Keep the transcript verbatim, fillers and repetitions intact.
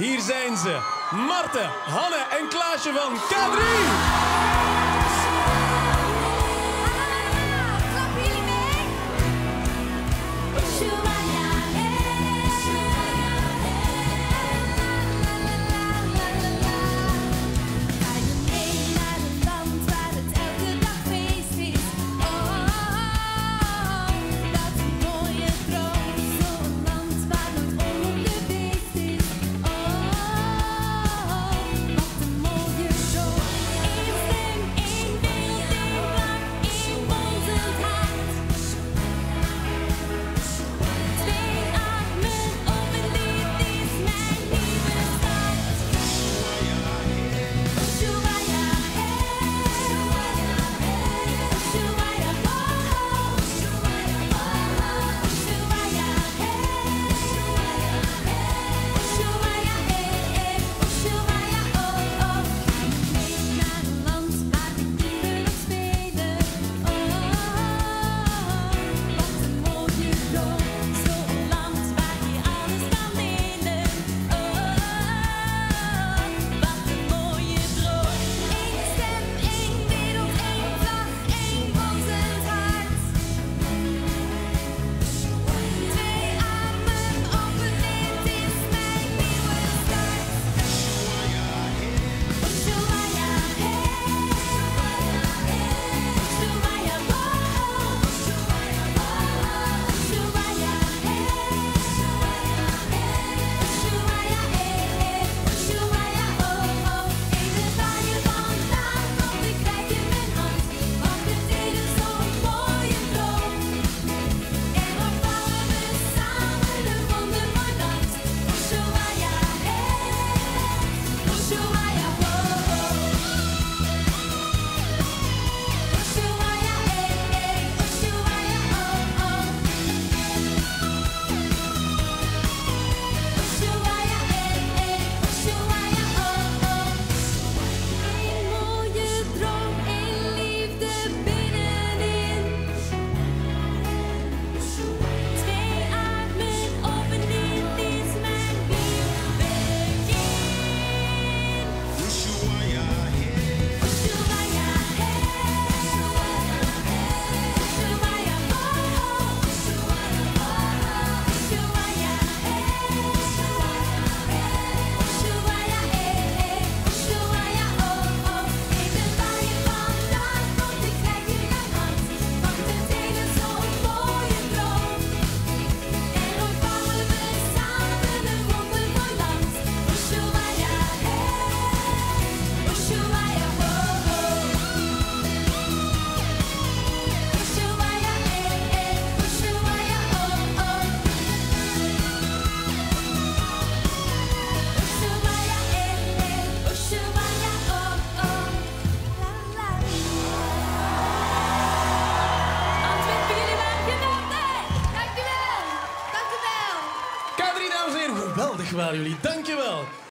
Hier zijn ze. Marten, Hanne en Klaasje van K drie. Klappen jullie mee? Ushuaia, hey. Ushuaia, hey. La la la la la la. Ga je mee naar een land waar het elke dag feest is? Oh, dat is een mooie droom. Zo'n land waar nooit oorlog geweest is. Oh, wat een mooie droom. Eén stem, één beeld, één vlag, één bonzend hart. Twee armen op een lied is mijn nieuwe start. Ushuaia, hey. Ushuaia, oh. Ushuaia, oh. Ushuaia, hey. Ushuaia, hey. Ushuaia, oh, oh. Ga je mee naar een land waar de kinderen nog spelen? Oh, wat een mooie droom. Zo'n land waar je alles kan delen. Oh, wat een mooie droom. Eén stem, één wereld, één vlag, één bonzend hart. Twee armen op een lid is mijn nieuwe start. Ushuaia, hey. Ushuaia, oh. Ushuaia, hey. Ushuaia, hey. Ushuaia, oh, oh. Even waar je vandaan komt, ik reik je mijn hand. Want het is zo'n mooie droom. En dan bouwen we samen een wondermooi land. Ushuaia, hey. Ushuaia, oh, oh. Ushuaia, hey. Ushuaia, oh, oh. Ushuaia, hey. Ushuaia, oh, oh. Eén mooie droom, één liefde binnenin. Twee armen op een lid is mijn nieuw begin. Ushuaia, hey. Ushuaia, hey. Ushuaia, oh, oh. Ushuaia, hey. Ushuaia, hey. Ushuaia, oh, oh. Even waar je vandaan komt, ik reik je mijn hand. Want het hele zo'n mooie droom. En ooit bouwen we samen een wondermooi land. Ushuaia, hey. Ushuaia, oh, oh. Ushuaia, hey. Ushuaia, oh, oh. Ushuaia, hey. Ushuaia, oh, oh. La, la, la. Antwerpen, jullie waren geweldig. Dank u wel. Dank u wel. K drie, dames en heren. Geweldig waren jullie. Dankjewel.